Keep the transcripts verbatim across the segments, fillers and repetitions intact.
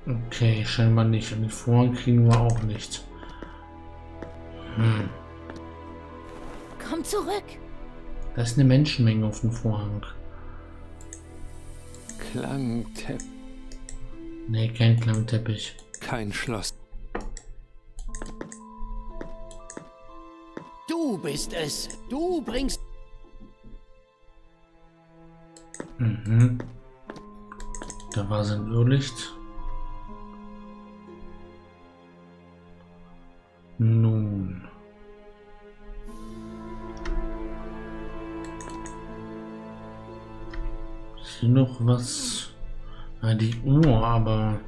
Okay, scheinbar nicht. Und den Vorhang kriegen wir auch nicht. Hm. Komm zurück! Da ist eine Menschenmenge auf dem Vorhang. Klangteppich. Nee, kein Klangteppich. Kein Schloss. Du bist es. Du bringst... Mhm. Da war sein Irrlicht. Nun. Ist hier noch was? Ah, die Uhr, aber...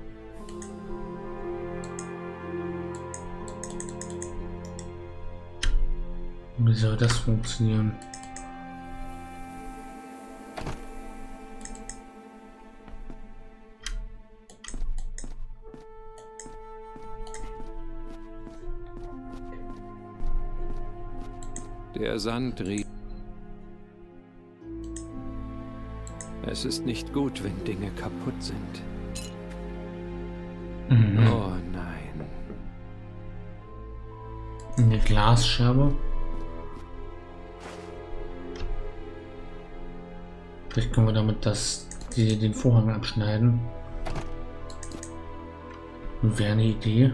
Wie soll das funktionieren? Der Sand riecht. Es ist nicht gut, wenn Dinge kaputt sind. Mhm. Oh nein. Eine Glasscherbe. Vielleicht können wir damit das, die, den Vorhang abschneiden. Wäre eine Idee.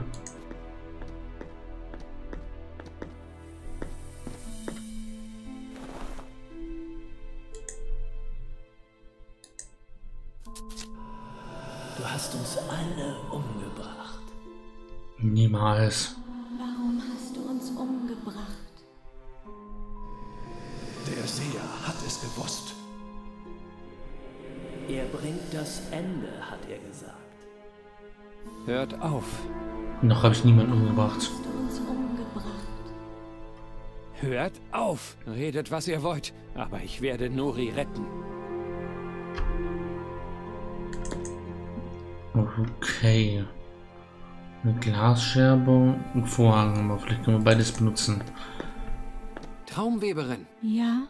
Du hast uns alle umgebracht. Niemals. Warum hast du uns umgebracht? Der Seher hat es gewusst. Er bringt das Ende, hat er gesagt. Hört auf. Noch habe ich niemanden umgebracht. Hast du uns umgebracht? Hört auf. Redet, was ihr wollt. Aber ich werde Nuri retten. Okay. Eine Glasscherbe, ein Vorhang haben wir. Vielleicht können wir beides benutzen. Traumweberin. Ja,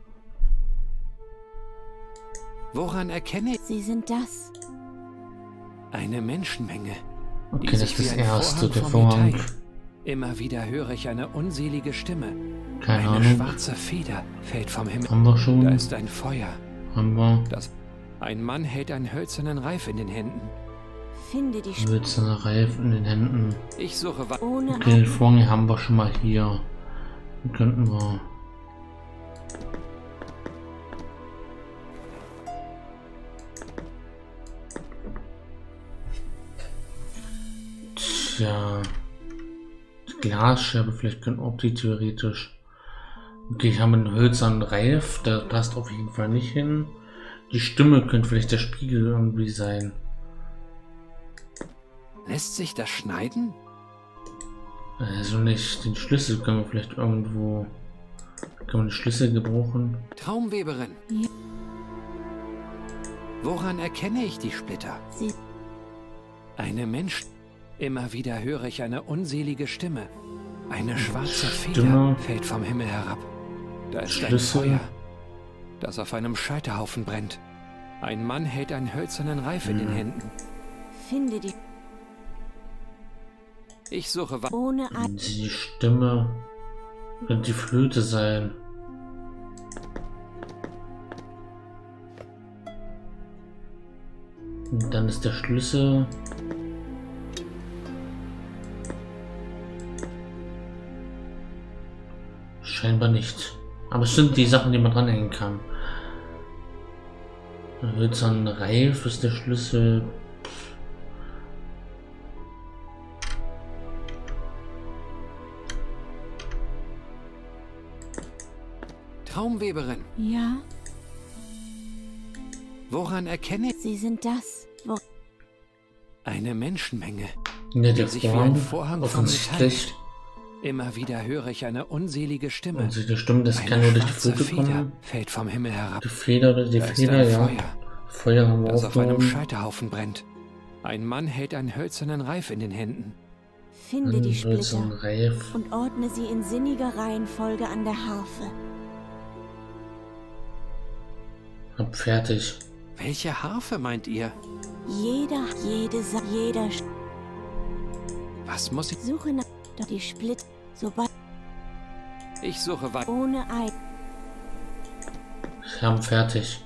Woran erkenne ich sie sind das. eine Menschenmenge? Okay, die das sich ist das wie ein erste, Vorhang der vor mir Vorhang. teilt. Immer wieder höre ich eine unselige Stimme. Keine Eine Ahnung. schwarze Feder fällt vom Himmel. Haben wir schon? Da ist ein Feuer. Haben wir. Das ein Mann hält einen hölzernen Reif in den Händen. Finde die Sp Hölzerne Reifen in den Händen. Ich suche wa ohne Okay, den Vorhang haben wir schon mal hier. Den könnten wir. Tja. Die Glasscherbe, vielleicht können auch die theoretisch. Okay, ich habe einen hölzernen Reif, der passt auf jeden Fall nicht hin. Die Stimme könnte vielleicht der Spiegel irgendwie sein. Lässt sich das schneiden? Also nicht. Den Schlüssel können wir vielleicht irgendwo. Kann man den Schlüssel gebrauchen? Traumweberin. Ja. Woran erkenne ich die Splitter? Sie Eine Mensch. Immer wieder höre ich eine unselige Stimme. Eine schwarze Feder Stimme. fällt vom Himmel herab. Da ist Schlüssel. ein Feuer, das auf einem Scheiterhaufen brennt. Ein Mann hält einen hölzernen Reif in den Händen. finde die Ich suche wa ohne At Die Stimme könnte die Flöte sein. Und dann ist der Schlüssel. Scheinbar nicht. Aber es sind die Sachen, die man dranhängen kann. Hölzernen Reif ist der Schlüssel. Traumweberin. Ja, Woran erkenne ich sie sind das. Wo eine Menschenmenge? Ja, der Die sich wie ein Vorhang, Vorhang vom Metall offensichtlich. hält. Immer wieder höre ich eine unselige Stimme. Und sie stimmt, das kann Eine nur durch die schwarze Flöte Feder kommen. fällt vom Himmel herab. Die Feder oder die Da ist Feder, ein ja. Feuer, Feuer haben wir das auf einem aufgehoben. Scheiterhaufen brennt. Ein Mann hält einen hölzernen Reif in den Händen. finde die Hölzernen Splitter Reif. und ordne sie in sinniger Reihenfolge an der Harfe. Hab fertig. Welche Harfe meint ihr? Jeder, jede, Sa jeder. Sch Was muss ich? Suche nach. Doch die Split. Sobald. Ich suche weiter. Ohne Ei. Wir haben fertig.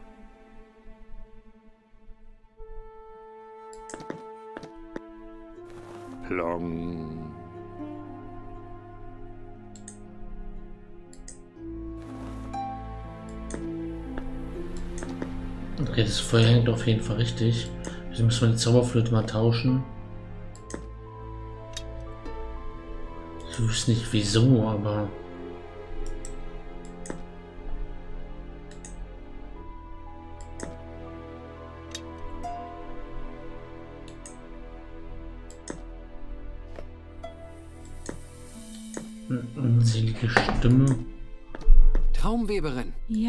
Plong. Okay, das Feuer hängt auf jeden Fall richtig. Wieso müssen wir die Zauberflöte mal tauschen? Ich wüsste nicht wieso, aber... Eine unselige Stimme. Traumweberin. Ja.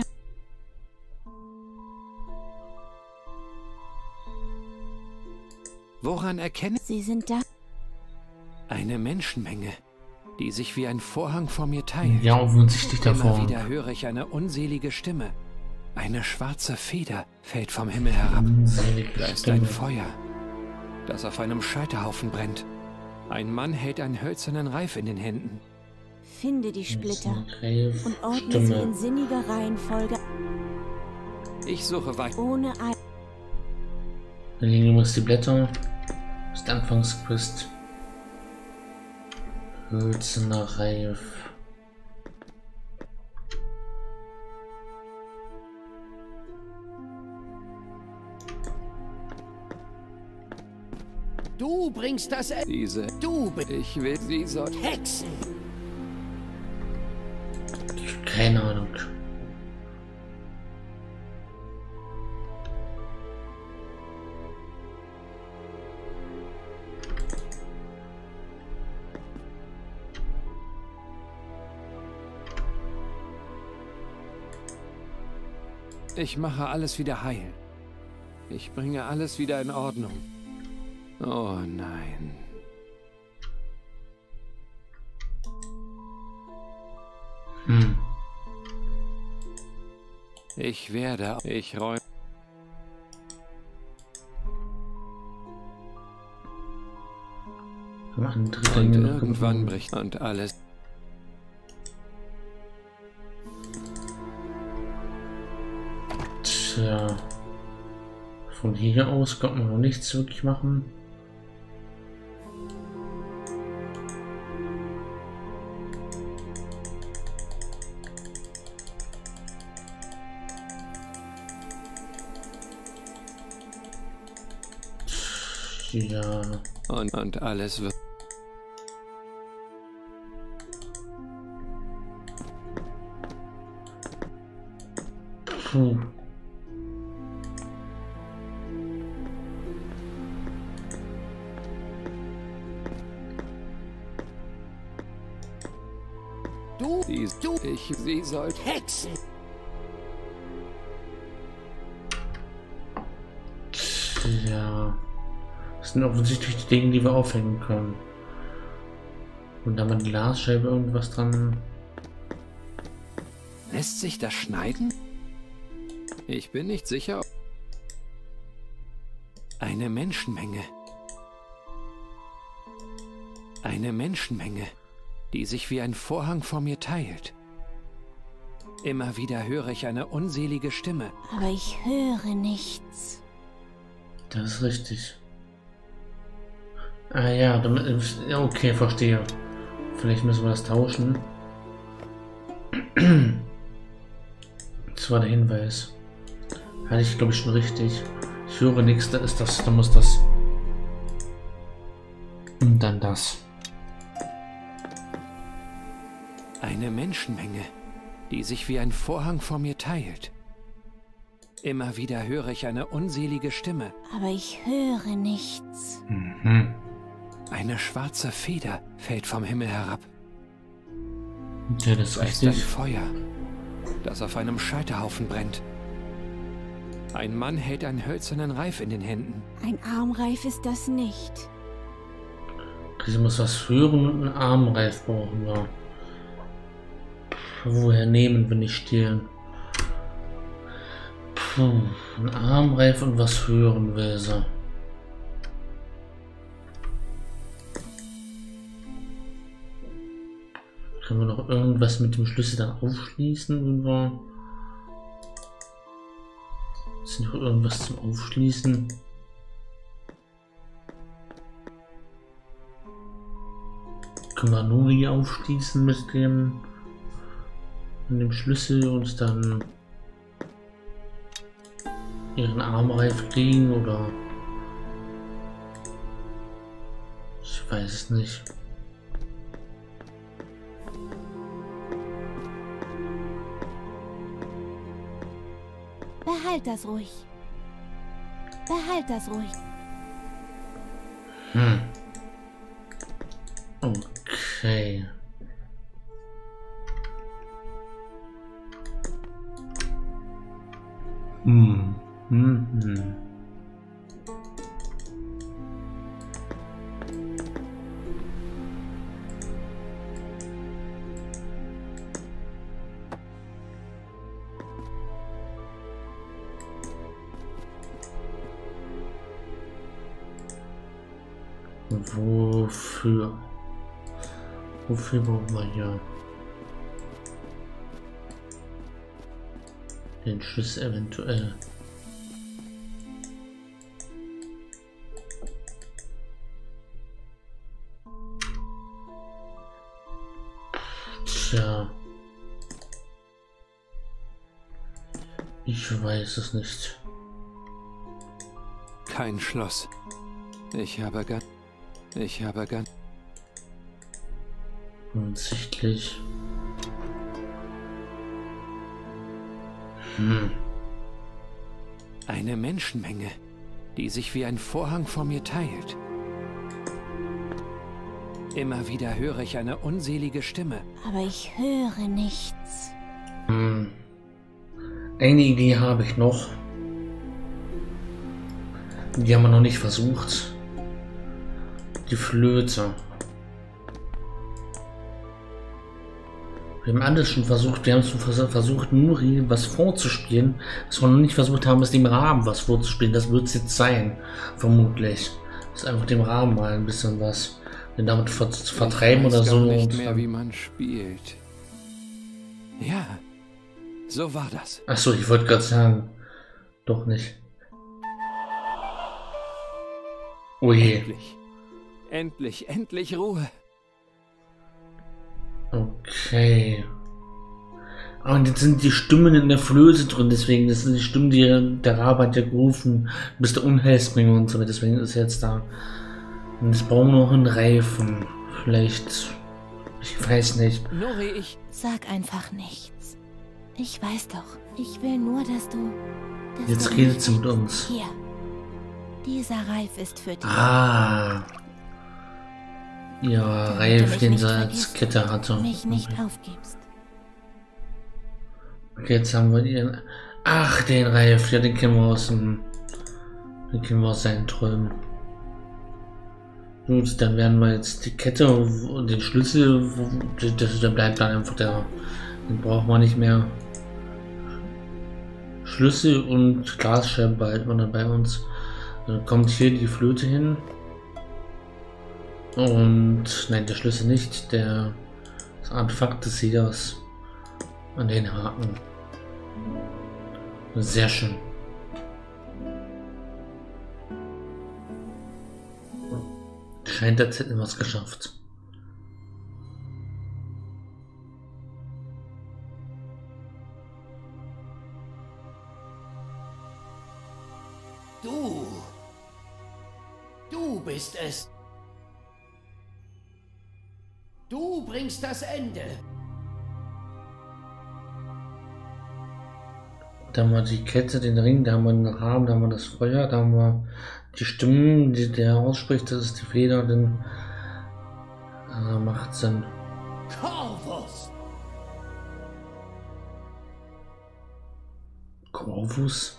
Woran erkenne Sie sind da. eine Menschenmenge, die sich wie ein Vorhang vor mir teilt? Ja, offensichtlich davor. Immer wieder höre ich eine unselige Stimme. Eine schwarze Feder fällt vom Himmel herab. Unselige Da ist Stimme. ein Feuer, das auf einem Scheiterhaufen brennt. Ein Mann hält einen hölzernen Reif in den Händen. Finde die Splitter Reif, und ordne Stimme. sie in sinniger Reihenfolge. Ich suche weiter. Ohne Ei. Dann liegen übrigens die Blätter. Das ist die Anfangsquest. Hölzerner Reif. Du bringst das Ende. Diese. Du bist Ich will sie so. Hexen. Keine Ahnung. Ich mache alles wieder heil. Ich bringe alles wieder in Ordnung. Oh nein. Hm. Ich werde. Ich räume. Wir machen dritte Und Minute. irgendwann bricht und alles. Tja. Von hier aus konnte man noch nichts wirklich machen. Ja. Und, und alles wird. Puh. Du, Die, du ich, sie sollte. Hexen. Ja. Das sind offensichtlich die Dinge, die wir aufhängen können. Und da mal die Glasscheibe irgendwas dran. Lässt sich das schneiden? Ich bin nicht sicher. Eine Menschenmenge. Eine Menschenmenge, die sich wie ein Vorhang vor mir teilt. Immer wieder höre ich eine unselige Stimme. Aber ich höre nichts. Das ist richtig. Ah ja, damit, ja, okay, verstehe. Vielleicht müssen wir das tauschen. Das war der Hinweis. Hatte ich, glaube ich, schon richtig. Ich höre nichts, da ist das, da muss das. Und dann das. Eine Menschenmenge, die sich wie ein Vorhang vor mir teilt. Immer wieder höre ich eine unselige Stimme. Aber ich höre nichts. Mhm. Eine schwarze Feder fällt vom Himmel herab. Ja, das ist Da ist ein richtig. Feuer, das auf einem Scheiterhaufen brennt. Ein Mann hält einen hölzernen Reif in den Händen. Ein Armreif ist das nicht. Sie muss was hören und einen Armreif brauchen wir. Woher nehmen, wenn nicht stehlen? Puh, ein Armreif und was hören will sie. Können wir noch irgendwas mit dem Schlüssel dann aufschließen? Wenn wir ist noch irgendwas zum Aufschließen? Können wir Nuri aufschließen mit dem, mit dem Schlüssel und dann ihren Armreif kriegen oder ich weiß es nicht. Behalt das ruhig. Behalt das ruhig. Hm. Okay. Hm. Hm. Hm. Wofür? Wofür brauchen wir hier den Schlüssel eventuell? Tja, ich weiß es nicht. Kein Schloss. Ich habe ganz... Ich habe ganz... Offensichtlich. Hm. Eine Menschenmenge, die sich wie ein Vorhang vor mir teilt. Immer wieder höre ich eine unselige Stimme. Aber ich höre nichts. Hm. Eine Idee habe ich noch. Die haben wir noch nicht versucht. Die Flöte. Wir haben alles schon versucht. Wir haben schon versucht, Nuri was vorzuspielen. Was wir noch nicht versucht haben, ist dem Rahmen was vorzuspielen. Das wird es jetzt sein. Vermutlich. Das ist einfach dem Rahmen mal ein bisschen was. Den damit ver zu vertreiben oder so. Nicht mehr, wie man spielt. Ja, so war das. Achso, ich wollte gerade sagen. Doch nicht. Oh je. Endlich. Endlich, endlich Ruhe. Okay. Und jetzt sind die Stimmen in der Flöte drin, deswegen, das sind die Stimmen, die der Rabe hat ja gerufen, du bist der Unheilsbringer und so, deswegen ist er jetzt da. Und jetzt brauchen wir noch einen Reifen. Vielleicht, ich weiß nicht. Nuri, ich... Sag einfach nichts. Ich weiß doch, ich will nur, dass du... Dass Jetzt du redet sie mit uns. Hier. Dieser Reif ist für dich. Ah. Ja, Reif, den sie als Kette hatte. Mich nicht Okay. aufgibst. Okay, jetzt haben wir ihren... Ach, den Reif, ja, den kennen wir aus dem... Den kennen wir aus seinen Träumen. Gut, dann werden wir jetzt die Kette und den Schlüssel, das, der bleibt dann einfach der, den braucht man nicht mehr. Schlüssel und Glasscherbe behalten wir dann bei uns. Dann kommt hier die Flöte hin. Und, nein, der Schlüssel nicht, der das Artefakt des Siegers an den Haken. Sehr schön. Scheint, als hätten wir es geschafft. Du. Du bist es. Du bringst das Ende. Da haben wir die Kette, den Ring, da haben wir den Rahmen, da haben wir das Feuer, da haben wir die Stimmen, die der ausspricht, das ist die Feder, denn äh, macht Sinn. Corvus. Corvus?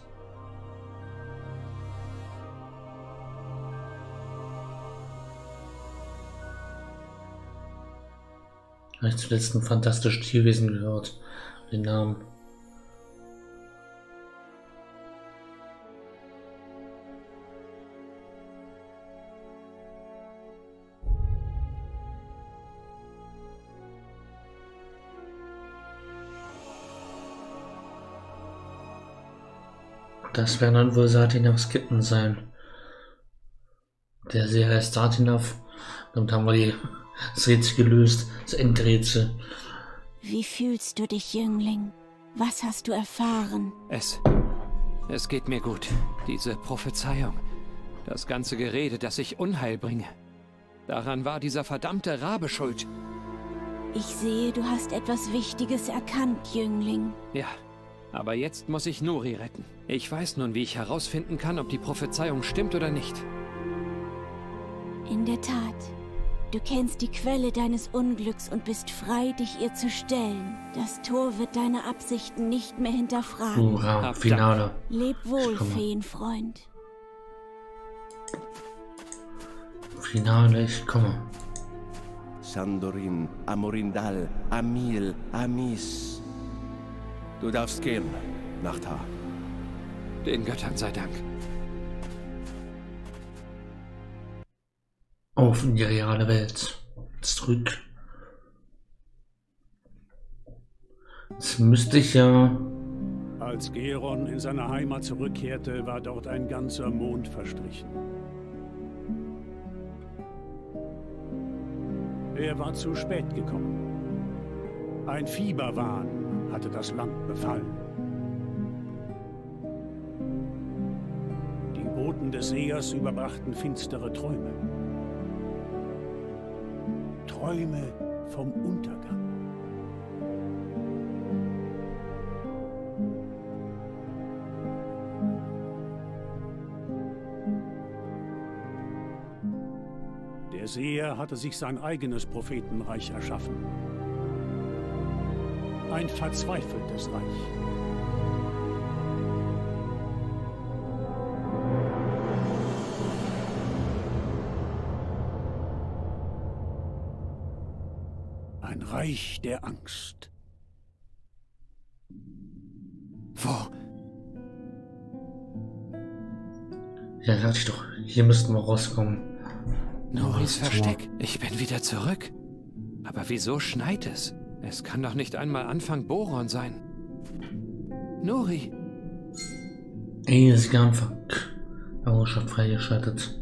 Habe ich zuletzt ein fantastisches Tierwesen gehört, den Namen. Das werden dann wohl Sartinavs Kitten sein. Der Serie heißt Sartinav. Damit haben wir die, das Rätsel gelöst, das Endrätsel. Wie fühlst du dich, Jüngling? Was hast du erfahren? Es... Es geht mir gut. Diese Prophezeiung. Das ganze Gerede, das ich Unheil bringe. Daran war dieser verdammte Rabe schuld. Ich sehe, du hast etwas Wichtiges erkannt, Jüngling. Ja, aber jetzt muss ich Nuri retten. Ich weiß nun, wie ich herausfinden kann, ob die Prophezeiung stimmt oder nicht. In der Tat. Du kennst die Quelle deines Unglücks und bist frei, dich ihr zu stellen. Das Tor wird deine Absichten nicht mehr hinterfragen. Hurra, Finale. Leb wohl, Feenfreund. Finale, ich komme. Sandorin, Amorindal, Amil, Amis. Du darfst gehen, Nachthaar. Den Göttern sei Dank. Auf in die reale Welt. Zurück. Jetzt müsste ich ja... Als Geron in seine Heimat zurückkehrte, war dort ein ganzer Mond verstrichen. Er war zu spät gekommen. Ein Fieberwahn hatte das Land befallen. Die Boten des Sehers überbrachten finstere Träume. Träume vom Untergang. Der Seher hatte sich sein eigenes Prophetenreich erschaffen. Ein verzweifeltes Reich. Ein Reich der Angst. Wo? Ja, sag ich doch, hier müssten wir rauskommen. Nuris Versteck. Ich bin wieder zurück. Aber wieso schneit es? Es kann doch nicht einmal Anfang Boron sein. Nuri. Easy Gunfuck. Errungenschaft freigeschaltet.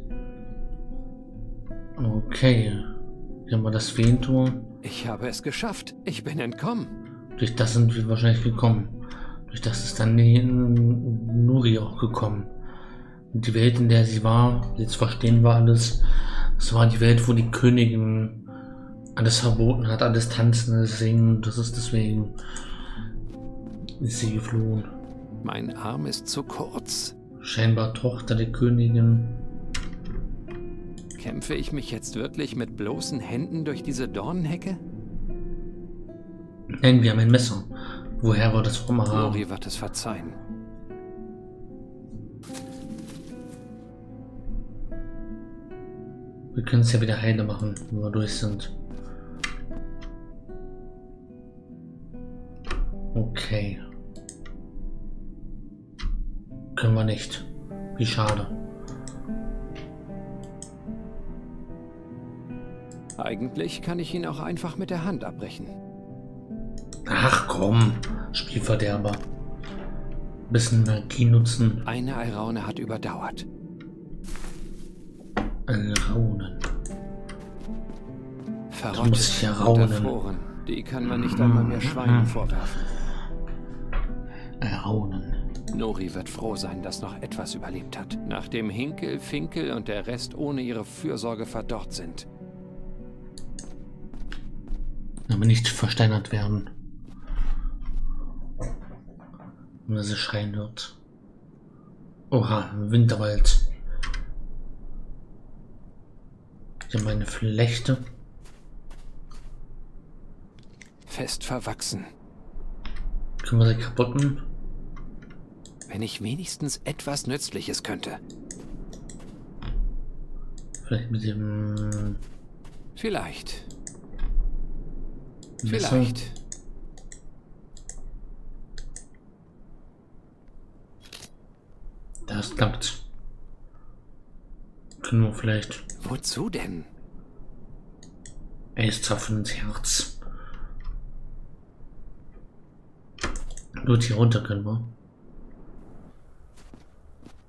Okay. Hier haben wir das Feentor. Ich habe es geschafft. Ich bin entkommen. Durch das sind wir wahrscheinlich gekommen. Durch das ist dann die Nuri auch gekommen. Und die Welt, in der sie war, jetzt verstehen wir alles. Es war die Welt, wo die Königin alles verboten hat, alles tanzen, alles singen. Das ist deswegen ist sie geflohen. Mein Arm ist zu kurz. Scheinbar Tochter der Königin. Kämpfe ich mich jetzt wirklich mit bloßen Händen durch diese Dornenhecke? Nein, wir haben ein Messer. Woher wir das vom haben? Nuri wird es verzeihen. Wir können es ja wieder heile machen, wenn wir durch sind. Okay. Können wir nicht. Wie schade. Eigentlich kann ich ihn auch einfach mit der Hand abbrechen. Ach komm, Spielverderber. Bisschen Magie nutzen. Eine Alraune hat überdauert. Alraunen. Verrottet ja und raunen. erfroren. Die kann man nicht einmal mehr Schweinen vorwerfen. Alraunen. Nuri wird froh sein, dass noch etwas überlebt hat, nachdem Hinkel, Finkel und der Rest ohne ihre Fürsorge verdorrt sind. Aber nicht versteinert werden. Wenn sie schreien wird. Oha, Winterwald. Hier meine Flechte. Fest verwachsen. Können wir sie kaputt machen? Wenn ich wenigstens etwas Nützliches könnte. Vielleicht mit dem... Vielleicht. Messer? Vielleicht. Das klappt. Können wir vielleicht... Wozu denn? Eiszapfen ins Herz. Gut, hier runter können wir.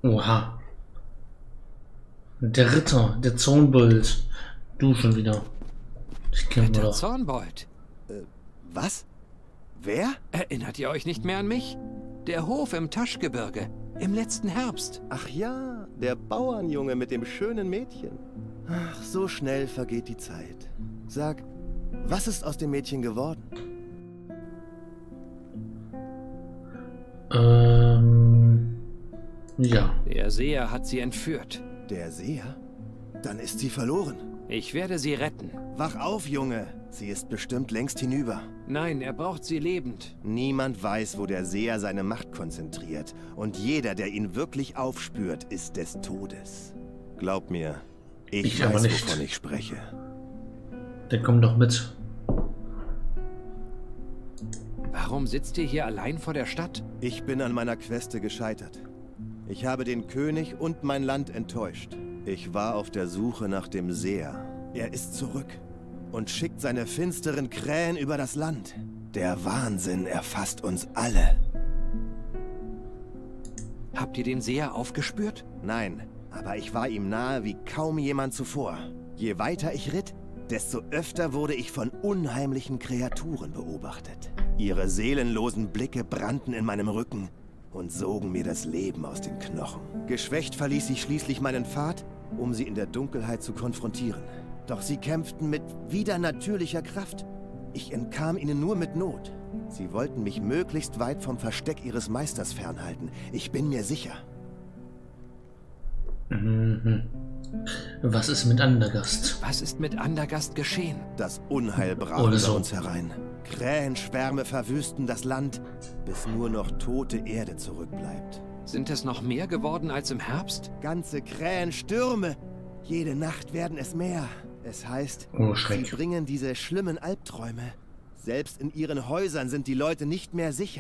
Oha. Der Ritter, der Zornbold. Du schon wieder. Ich kenne Ritter doch. Zornbold. Was? Wer? Erinnert ihr euch nicht mehr an mich? Der Hof im Taschgebirge. Im letzten Herbst. Ach ja, der Bauernjunge mit dem schönen Mädchen. Ach, so schnell vergeht die Zeit. Sag, was ist aus dem Mädchen geworden? Ähm. Ja. Der Seher hat sie entführt. Der Seher? Dann ist sie verloren. Ich werde sie retten. Wach auf, Junge. Sie ist bestimmt längst hinüber. Nein, er braucht sie lebend. Niemand weiß, wo der Seher seine Macht konzentriert. Und jeder, der ihn wirklich aufspürt, ist des Todes. Glaub mir, ich, Ich weiß, aber nicht. wovon ich spreche. Dann komm doch mit. Warum sitzt ihr hier allein vor der Stadt? Ich bin an meiner Queste gescheitert. Ich habe den König und mein Land enttäuscht. Ich war auf der Suche nach dem Seher. Er ist zurück und schickt seine finsteren Krähen über das Land. Der Wahnsinn erfasst uns alle. Habt ihr den Seher aufgespürt? Nein, aber ich war ihm nahe wie kaum jemand zuvor. Je weiter ich ritt, desto öfter wurde ich von unheimlichen Kreaturen beobachtet. Ihre seelenlosen Blicke brannten in meinem Rücken und sogen mir das Leben aus den Knochen. Geschwächt verließ ich schließlich meinen Pfad, um sie in der Dunkelheit zu konfrontieren. Doch sie kämpften mit widernatürlicher Kraft. Ich entkam ihnen nur mit Not. Sie wollten mich möglichst weit vom Versteck ihres Meisters fernhalten. Ich bin mir sicher. Mhm. Was ist mit Andergast? Was ist mit Andergast geschehen? Das Unheil brach Oder über so. uns herein. Krähenschwärme verwüsten das Land, bis nur noch tote Erde zurückbleibt. Sind es noch mehr geworden als im Herbst? Ganze Krähenstürme. Jede Nacht werden es mehr. Es heißt, Oh, sie Schreck. bringen diese schlimmen Albträume. Selbst in ihren Häusern sind die Leute nicht mehr sicher.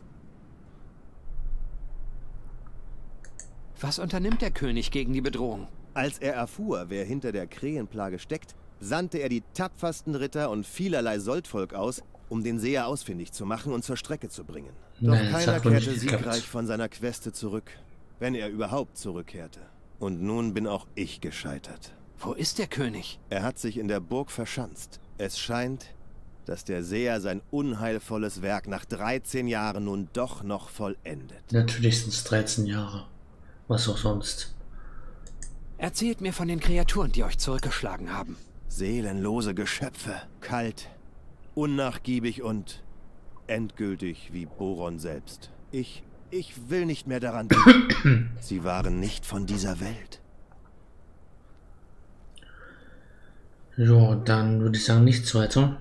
Was unternimmt der König gegen die Bedrohung? Als er erfuhr, wer hinter der Krähenplage steckt, sandte er die tapfersten Ritter und vielerlei Soldvolk aus, um den Seher ausfindig zu machen und zur Strecke zu bringen. Doch Nein, das keiner hat wohl nicht kehrte geklappt. siegreich von seiner Queste zurück, wenn er überhaupt zurückkehrte. Und nun bin auch ich gescheitert. Wo ist der König? Er hat sich in der Burg verschanzt. Es scheint, dass der Seher sein unheilvolles Werk nach dreizehn Jahren nun doch noch vollendet. Natürlich sind es dreizehn Jahre. Was auch sonst. Erzählt mir von den Kreaturen, die euch zurückgeschlagen haben. Seelenlose Geschöpfe, kalt, unnachgiebig und endgültig wie Boron selbst. Ich, ich will nicht mehr daran denken. Sie waren nicht von dieser Welt. Ja, dann würde ich sagen, nichts weiter.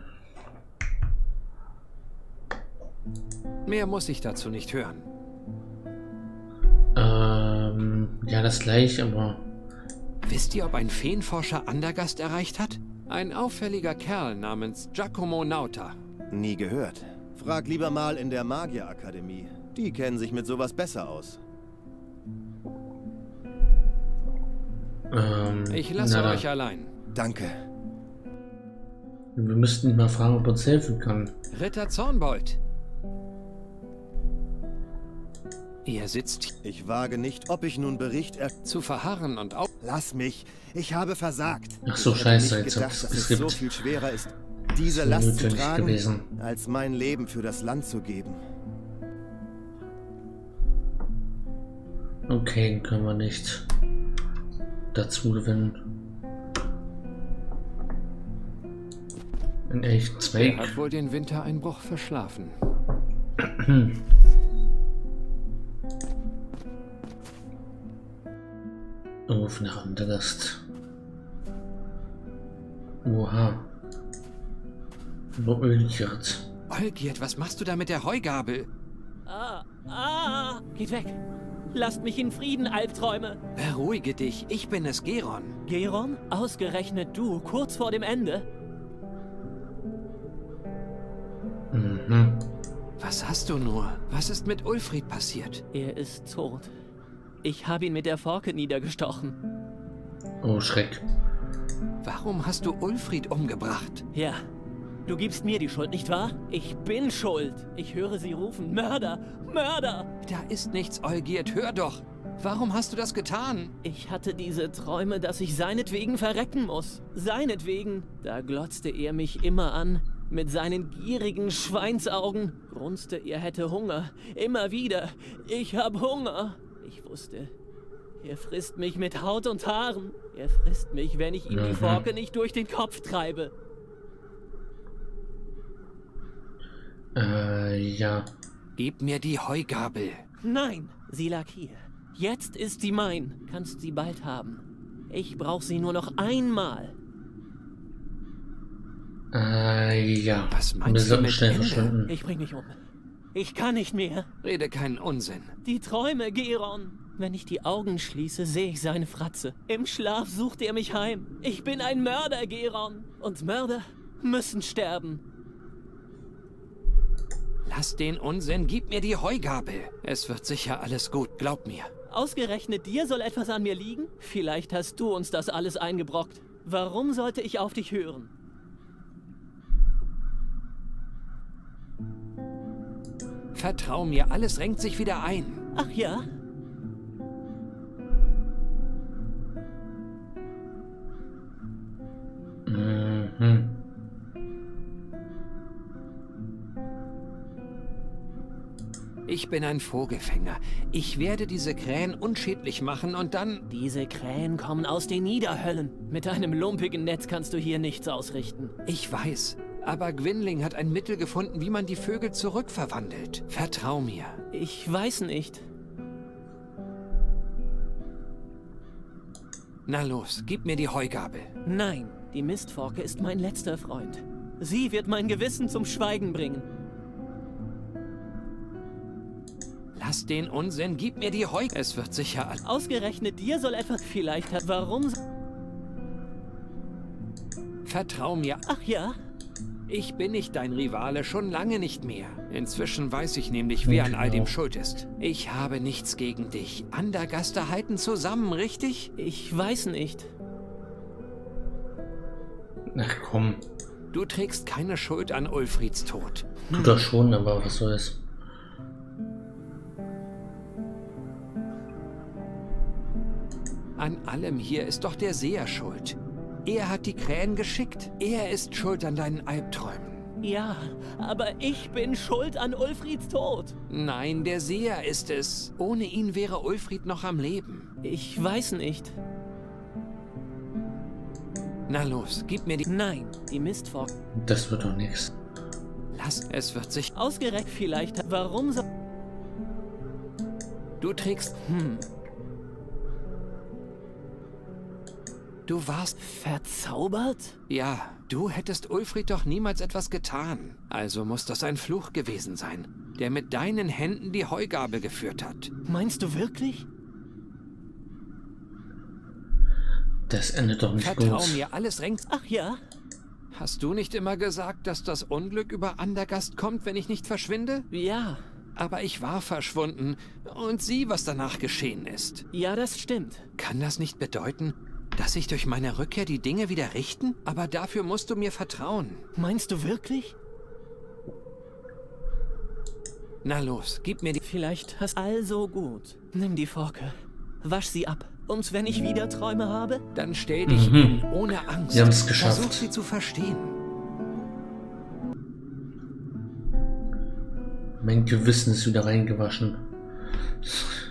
Mehr muss ich dazu nicht hören. Ähm, ja, das gleiche, aber Wisst ihr, ob ein Feenforscher Andergast erreicht hat? Ein auffälliger Kerl namens Giacomo Nauta. Nie gehört. Frag lieber mal in der Magierakademie. Die kennen sich mit sowas besser aus. ähm, Ich lasse na dann. euch allein. Danke. Wir müssten ihn mal fragen, ob er uns helfen kann. Ritter Zornbold. Ihr sitzt Ich wage nicht, ob ich nun Bericht er... zu verharren und auf... Lass mich. Ich habe versagt. Ach so, ich hätte scheiße, nicht jetzt gedacht, hab's dass es geskippt. so viel schwerer ist, diese Das Last wäre zu notwendig tragen, gewesen. als mein Leben für das Land zu geben. Okay, den können wir nicht dazu gewinnen. Einen echten Er Zweig. hat wohl den Wintereinbruch verschlafen. Ruf nach Andergast. Oha. Über Ölgiert. Olgierd, was machst du da mit der Heugabel? Ah, ah, geht weg. Lasst mich in Frieden, Albträume. Beruhige dich, ich bin es, Geron. Geron, ausgerechnet du, kurz vor dem Ende. Mhm. Was hast du nur? Was ist mit Ulfried passiert? Er ist tot. Ich habe ihn mit der Forke niedergestochen. Oh, Schreck. Warum hast du Ulfried umgebracht? Ja, du gibst mir die Schuld, nicht wahr? Ich bin schuld. Ich höre sie rufen, Mörder, Mörder. Da ist nichts, Olgierd, hör doch. Warum hast du das getan? Ich hatte diese Träume, dass ich seinetwegen verrecken muss. Seinetwegen. Da glotzte er mich immer an. Mit seinen gierigen Schweinsaugen grunzte, er hätte Hunger. Immer wieder. Ich hab Hunger. Ich wusste, er frisst mich mit Haut und Haaren. Er frisst mich, wenn ich ihm Mhm. die Forke nicht durch den Kopf treibe. Äh, ja. Gib mir die Heugabel. Nein, sie lag hier. Jetzt ist sie mein. Kannst sie bald haben. Ich brauche sie nur noch einmal. Äh, ja. Was Wir meinst du sollten mit schnell Ende? verschwinden. Ich bring mich um. Ich kann nicht mehr. Rede keinen Unsinn. Die Träume, Geron. Wenn ich die Augen schließe, sehe ich seine Fratze. Im Schlaf sucht er mich heim. Ich bin ein Mörder, Geron. Und Mörder müssen sterben. Lass den Unsinn, gib mir die Heugabel. Es wird sicher alles gut, glaub mir. Ausgerechnet dir soll etwas an mir liegen? Vielleicht hast du uns das alles eingebrockt. Warum sollte ich auf dich hören? Vertrau mir, alles renkt sich wieder ein. Ach ja? Mhm. Ich bin ein Vogelfänger. Ich werde diese Krähen unschädlich machen und dann... Diese Krähen kommen aus den Niederhöllen. Mit einem lumpigen Netz kannst du hier nichts ausrichten. Ich weiß, aber Gwynling hat ein Mittel gefunden, wie man die Vögel zurückverwandelt. Vertrau mir. Ich weiß nicht. Na los, gib mir die Heugabel. Nein, die Mistforke ist mein letzter Freund. Sie wird mein Gewissen zum Schweigen bringen. Lass den Unsinn, gib mir die Heugabel. Es wird sicher... all- Ausgerechnet dir soll etwas... Vielleicht hat... Warum... so- Vertrau mir. Ach ja? Ich bin nicht dein Rivale, schon lange nicht mehr. Inzwischen weiß ich nämlich, wer an all dem schuld ist. Ich habe nichts gegen dich. Andergaster halten zusammen, richtig? Ich weiß nicht. Ach komm. Du trägst keine Schuld an Ulfrieds Tod. Tut das schon, aber was soll's. An allem hier ist doch der Seher schuld. Er hat die Krähen geschickt. Er ist schuld an deinen Albträumen. Ja, aber ich bin schuld an Ulfrieds Tod. Nein, der Seher ist es. Ohne ihn wäre Ulfried noch am Leben. Ich weiß nicht. Na los, gib mir die... Nein, die Mistforke. Das wird doch nichts. Lass, es wird sich... Ausgerechnet vielleicht... Warum so... Du trägst... Hm. Du warst... Verzaubert? Ja, du hättest Ulfried doch niemals etwas getan. Also muss das ein Fluch gewesen sein, der mit deinen Händen die Heugabel geführt hat. Meinst du wirklich? Das endet doch nicht Vertrau gut. mir, alles renkt... Ach ja? Hast du nicht immer gesagt, dass das Unglück über Andergast kommt, wenn ich nicht verschwinde? Ja. Aber ich war verschwunden und sieh, was danach geschehen ist. Ja, das stimmt. Kann das nicht bedeuten, dass sich durch meine Rückkehr die Dinge wieder richten? Aber dafür musst du mir vertrauen. Meinst du wirklich? Na los, gib mir die... Vielleicht hast... Also gut. Nimm die Forke. Wasch sie ab. Und wenn ich wieder Träume habe? Dann stell dich Mhm. ihnen ohne Angst. Wir haben's geschafft. Versuch sie zu verstehen. Mein Gewissen ist wieder reingewaschen.